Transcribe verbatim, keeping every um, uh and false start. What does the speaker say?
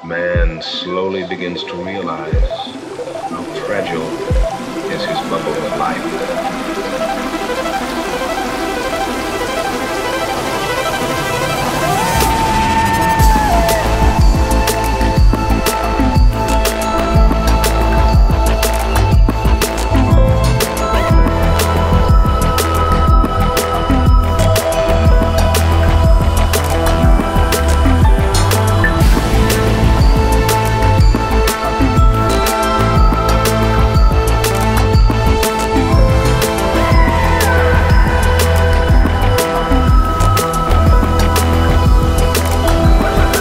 man slowly begins to realize how fragile is his bubble of life.